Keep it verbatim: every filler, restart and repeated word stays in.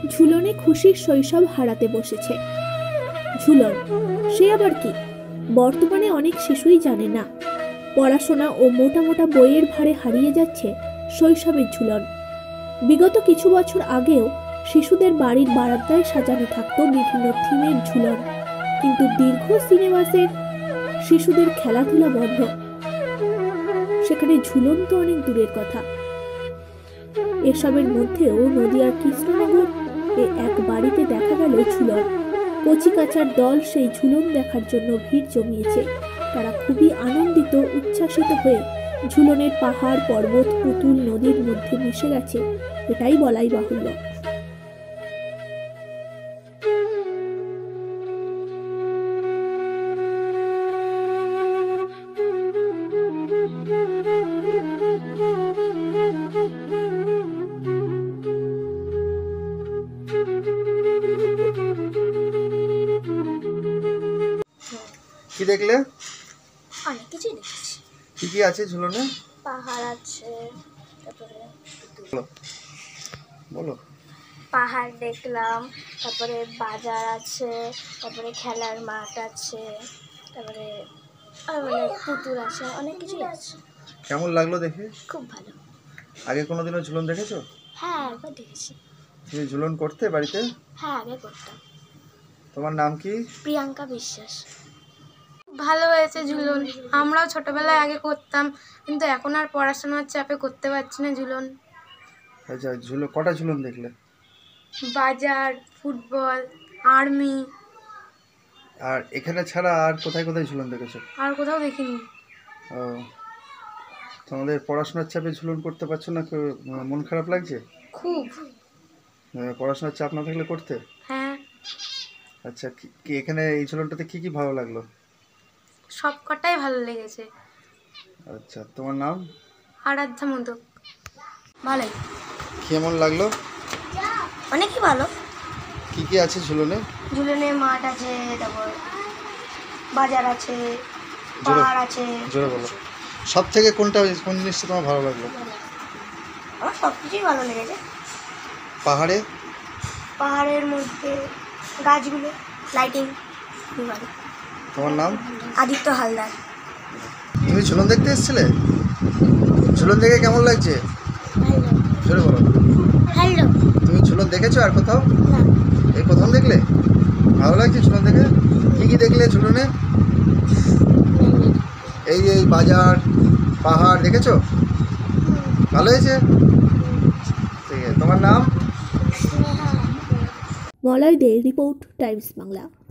ঝুলনে খুশির শৈশব হারাতে বসেছে। ঝুলন সে আবার কি? বর্তমানে অনেক শিশুই জানে না পড়াশোনা ও মোটা মোটা বইয়ের ভারে হারিয়ে যাচ্ছে শৈশবের ঝুলন। বিগত কিছু বছর আগেও শিশুদের বাড়ির বারান্দায় সাজানো থাকতো বিভিন্ন থিমের ঝুলন, কিন্তু দীর্ঘ সিনেমাসের শিশুদের খেলাধুলা বন্ধ। সেখানে ঝুলন তো অনেক দূরের কথা। এসবের মধ্যেও নদিয়ার কৃষ্ণনগর এ এক বাড়িতে দেখা গেল ঝুলন। কচিকাচার দল সেই ঝুলন দেখার জন্য ভিড় জমিয়েছে। তারা খুবই আনন্দিত, উচ্ছ্বাসিত হয়ে ঝুলনের পাহাড়, পর্বত, পুতুল নদীর মধ্যে মিশে গেছে, এটাই বলাই বাহুল্য। কি দেখলে? অনেক কিছুই দেখেছি। কি কি আছে ঝুলনে? পাহাড় আছে, তারপরে বলো। পাহাড় দেখলাম, তারপরে বাজার আছে, তারপরে খেলার মাঠ আছে, তারপরে আর মানে পুতুল আছে, অনেক কিছুই আছে। কেমন লাগলো দেখে? খুব ভালো। আগে কোনোদিনও ঝুলন দেখেছো? হ্যাঁ, একবার দেখেছি। তুমি ঝুলন করতে বাড়িতে? হ্যাঁ, আগে করতাম। তোমার নাম কি? প্রিয়াঙ্কা বিশ্বাস। ভালো হয়েছে ঝুলন। আমরাও ছোটবেলায় আগে করতাম, কিন্তু এখন আর পড়াশোনার চাপে করতে পারছি না ঝুলন। আচ্ছা, ঝুলন কটা ঝুলন দেখলে? বাজার, ফুটবল, আর্মি। আর এখানে ছাড়া আর কোথায় কোথায় ঝুলন দেখেছো? আর কোথাও দেখিনি। ও, তোমাদের পড়াশোনার চাপে ঝুলন করতে পারছো না? মন খারাপ লাগছে? খুব। পড়াশোনার চাপ না থাকলে করতে? হ্যাঁ। আচ্ছা, কি এখানে এই ঝুলনটাতে কি কি ভালো লাগলো? সব কটাই ভালো লেগেছে। আচ্ছা, তোমার নাম? আরাধ্যা মোদক। ভালোই। কেমন লাগলো? অনেকই ভালো। কি কি আছে ঝুলনে? ঝুলনে মাঠ আছে, তারপর বাজার আছে, পাহাড় আছে। জোরে বলো। সব থেকে কোনটা, কোন জিনিসটা তোমার ভালো লাগলো? আমার সব কিছুই ভালো লেগেছে। পাহাড়ে? পাহাড়ের মধ্যে গাছগুলো, লাইটিং খুব ভালো। তোমার নাম? আদিত্য হালদার। তুমি ঝুলন দেখতে এসেছিলে? ঝুলন দেখে কেমন লাগছে? জোরে বলো। হ্যালো। তুমি ঝুলন দেখেছো আর কোথাও? না। এই প্রথম দেখলে? ভালো লাগছে ঝুলন দেখে? কি কি দেখলে ঝুলনে? এই এই বাজার, পাহাড় দেখেছো? ভালো হয়েছে? ঠিক আছে, তোমার নাম? Malay De, report, times Bangla.